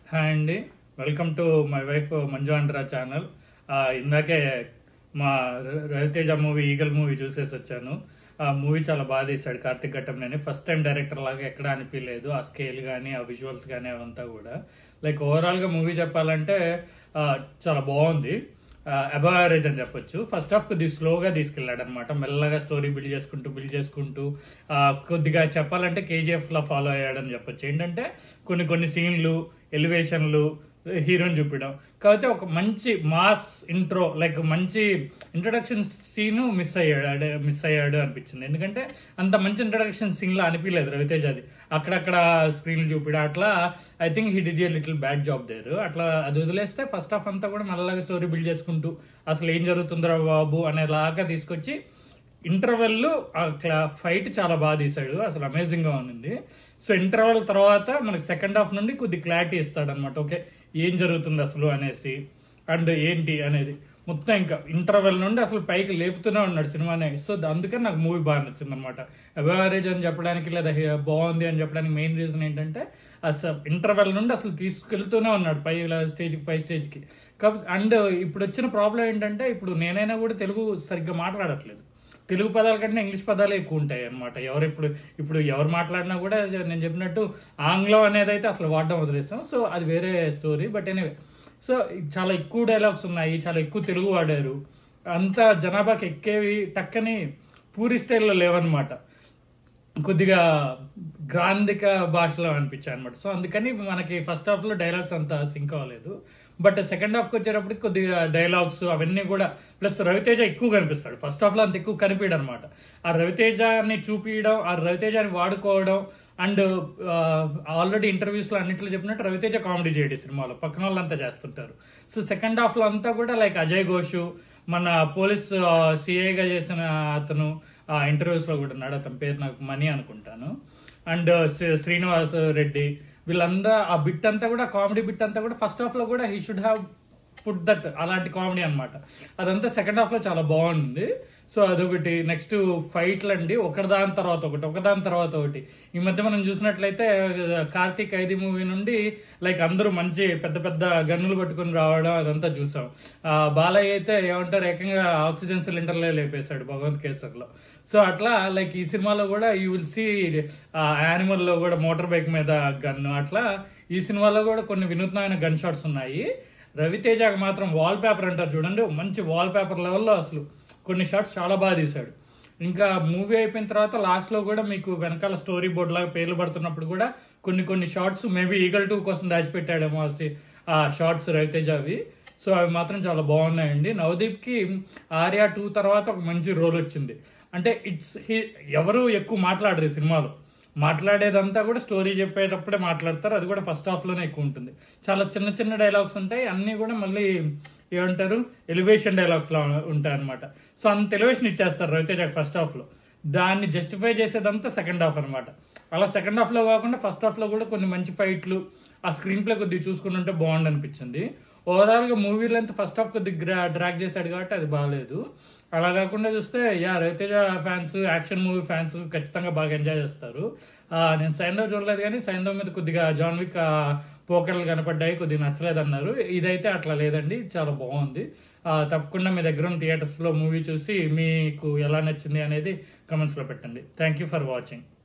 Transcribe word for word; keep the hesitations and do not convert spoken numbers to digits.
Hi అండి, welcome to my wife Manju అండ్రా channel. ఇందాకే మా రవితేజ మూవీ ఈగల్ మూవీ చూసేసి వచ్చాను. ఆ మూవీ చాలా బాగా తీశాడు Karthik Ghattamaneni. First time director లాగా ఎక్కడ అనిపించలేదు. ఆ స్కేల్ కానీ ఆ విజువల్స్ కానీ అవంతా కూడా లైక్ ఓవరాల్గా మూవీ చెప్పాలంటే చాలా బాగుంది. అబవ్ యావరేజ్ అని చెప్పొచ్చు. ఫస్ట్ హాఫ్ కొద్దిగా స్లోగా తీసుకెళ్ళాడు అనమాట. మెల్లగా స్టోరీ బిల్డ్ చేసుకుంటూ బిల్డ్ చేసుకుంటూ కొద్దిగా చెప్పాలంటే కేజీఎఫ్ లా ఫాలో అయ్యాడని చెప్పొచ్చు. ఏంటంటే కొన్ని కొన్ని సీన్లు, ఎలివేషన్లు, హీరోని చూపించడం, కాకపోతే ఒక మంచి మాస్ ఇంట్రో లైక్ మంచి ఇంట్రొడక్షన్ సీను మిస్ అయ్యాడు మిస్ అయ్యాడు అనిపించింది. ఎందుకంటే అంత మంచి ఇంట్రొడక్షన్ సీన్లో అనిపించలేదు రవితేజది. అక్కడక్కడ స్క్రీన్లు చూపించడం అట్లా I think he did a little bad job there. అట్లా అది వదిలేస్తే ఫస్ట్ హాఫ్ అంతా కూడా మెల్లగా స్టోరీ బిల్డ్ చేసుకుంటూ అసలు ఏం జరుగుతుందిరా బాబు అనేలాగా తీసుకొచ్చి ఇంటర్వెల్ ఫైట్ చాలా బాగా తీసాడు. అసలు అమేజింగ్ గా ఉంది. సో ఇంటర్వెల్ తర్వాత మనకి సెకండ్ హాఫ్ నుండి కొద్ది క్లారిటీ ఇస్తాడు అనమాట. ఓకే, ఏం జరుగుతుంది అసలు అనేసి అండ్ ఏంటి అనేది మొత్తం ఇంకా ఇంటర్వెల్ నుండి అసలు పైకి లేపుతూనే ఉన్నాడు సినిమానే. సో అందుకని నాకు మూవీ బాగా నచ్చింది అనమాట. అవరేజ్ అని చెప్పడానికి లేదా బాగుంది అని చెప్పడానికి మెయిన్ రీజన్ ఏంటంటే అసలు ఇంటర్వెల్ నుండి అసలు తీసుకెళ్తూనే ఉన్నాడు పై స్టేజ్కి పై స్టేజ్కి. అండ్ ఇప్పుడు వచ్చిన ప్రాబ్లం ఏంటంటే ఇప్పుడు నేనైనా కూడా తెలుగు సరిగ్గా మాట్లాడట్లేదు. తెలుగు పదాల కంటే ఇంగ్లీష్ పదాలే ఎక్కువ ఉంటాయి అనమాట. ఎవరు ఇప్పుడు ఇప్పుడు ఎవరు మాట్లాడినా కూడా నేను చెప్పినట్టు ఆంగ్లం అనేది అయితే అసలు వాడడం వదిలేస్తాం. సో అది వేరే స్టోరీ. బట్ ఎనీవే, సో చాలా ఎక్కువ డైలాగ్స్ ఉన్నాయి, చాలా ఎక్కువ తెలుగు వాడారు. అంతా జనాభాకి ఎక్కేవి టక్కని పూరి స్టైల్లో లేవన్నమాట. కొద్దిగా గ్రాంధిక భాషలో అనిపించాయి అనమాట. సో అందుకని మనకి ఫస్ట్ హాఫ్లో డైలాగ్స్ అంతా సింక్ అవ్వలేదు. బట్ సెకండ్ హాఫ్కి వచ్చేటప్పటికి కొద్దిగా డైలాగ్స్ అవన్నీ కూడా ప్లస్ రవితేజ ఎక్కువ కనిపిస్తాడు. ఫస్ట్ హాఫ్లో అంత ఎక్కువ కనిపించడు అనమాట. ఆ రవితేజని చూపించడం, ఆ రవితేజని వాడుకోవడం అండ్ ఆల్రెడీ ఇంటర్వ్యూస్లో అన్నింటిలో చెప్పినట్టు రవితేజ కామెడీ చేయడు సినిమాలో, పక్కన వాళ్ళంతా చేస్తుంటారు. సో సెకండ్ హాఫ్లో అంతా కూడా లైక్ అజయ్ ఘోష్, మన పోలీస్ సిఐగా చేసిన అతను ఇంటర్వ్యూస్లో కూడా ఉన్నాడు. అతని పేరు నాకు మనీ అనుకుంటాను. అండ్ శ్రీనివాస్ రెడ్డి, వీళ్ళంతా ఆ బిట్ అంతా కూడా కామెడీ బిట్ అంతా కూడా ఫస్ట్ హాఫ్ లో కూడా he should have put that అలాంటి కామెడీ అనమాట. అదంతా సెకండ్ హాఫ్ లో చాలా బాగుంది. సో అదొకటి. నెక్స్ట్ ఫైట్లు అండి, ఒకదాని తర్వాత ఒకటి ఒకదాని తర్వాత ఒకటి. ఈ మధ్య మనం చూసినట్లయితే కార్తీక్ ఐది మూవీ నుండి లైక్ అందరూ మంచి పెద్ద పెద్ద గన్నులు పట్టుకుని రావడం అదంతా చూసాం. బాలయ్య అయితే ఏమంటారు ఏకంగా ఆక్సిజన్ సిలిండర్లే లేపేశాడు భగవంత్ కేసర్లో. సో అట్లా లైక్ ఈ సినిమాలో కూడా యూ విల్ సీ యానిమల్ లో కూడా మోటార్ బైక్ మీద గన్ను. అట్లా ఈ సినిమాలో కూడా కొన్ని వినూత్నమైన గన్ షాట్స్ ఉన్నాయి. రవితేజకి మాత్రం వాల్ పేపర్ అంటారు చూడండి, మంచి వాల్ పేపర్ లెవెల్లో అసలు కొన్ని షాట్స్ చాలా బాగా తీశాడు. ఇంకా మూవీ అయిపోయిన తర్వాత లాస్ట్ లో కూడా మీకు వెనకాల స్టోరీ బోర్డ్ లాగా పేర్లు పడుతున్నప్పుడు కూడా కొన్ని కొన్ని షార్ట్స్ మేబీ ఈగల్ టూ కోసం దాచిపెట్టాడేమో ఆ షార్ట్స్ రవితేజవి. సో అవి మాత్రం చాలా బాగున్నాయండి. నవదీప్ కి ఆర్యా టూ తర్వాత ఒక మంచి రోల్ వచ్చింది. అంటే ఇట్స్ ఎవరు ఎక్కువ మాట్లాడరు ఈ సినిమాలో. మాట్లాడేదంతా కూడా స్టోరీ చెప్పేటప్పుడే మాట్లాడతారు. అది కూడా ఫస్ట్ హాఫ్ లోనే ఎక్కువ ఉంటుంది. చాలా చిన్న చిన్న డైలాగ్స్ ఉంటాయి, అన్ని కూడా మళ్ళీ ఏమంటారు ఎలివేషన్ డైలాగ్స్ లా ఉంటాయి అనమాట. సో అంత ఎలివేషన్ ఇచ్చేస్తారు రవితేజ ఫస్ట్ హాఫ్ లో. దాన్ని జస్టిఫై చేసేదంతా సెకండ్ హాఫ్ అనమాట. అలా సెకండ్ హాఫ్ లో కాకుండా ఫస్ట్ హాఫ్ లో కూడా కొన్ని మంచి ఫైట్లు, ఆ స్క్రీన్ ప్లే కొద్దిగా చూసుకుని ఉంటే బాగుంది అనిపించింది. ఓవరాల్ గా మూవీ లెంత్ ఫస్ట్ హాఫ్ కొద్దిగా డ్రాగ్ చేశాడు కాబట్టి అది బాగాలేదు. అలా కాకుండా చూస్తే yeah Ravi Teja fans, action movie fans ఖచ్చితంగా బాగా ఎంజాయ్ చేస్తారు. నేను సైంధవ్ చూడలేదు కానీ సైంధవ్ మీద కొద్దిగా జాన్ విక్ పోకర్లు కనపడ్డాయి, కొద్దిగా నచ్చలేదు అన్నారు. ఇదైతే అట్లా లేదండి, చాలా బాగుంది. తప్పకుండా మీ దగ్గర ఉన్న థియేటర్స్లో మూవీ చూసి మీకు ఎలా నచ్చింది అనేది కమెంట్స్లో పెట్టండి. Thank you for watching.